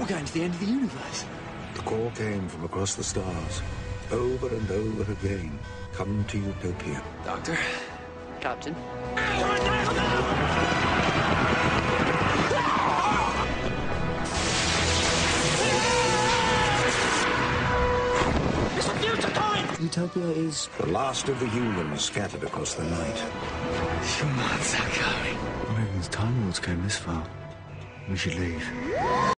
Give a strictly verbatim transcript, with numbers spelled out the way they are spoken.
going to the end of the universe. The call came from across the stars. Over and over again. Come to Utopia. Doctor? Captain? It's a future time! Utopia is... The last of the humans scattered across the night. Humans are coming. I reckon Time Lords came this far. We should leave.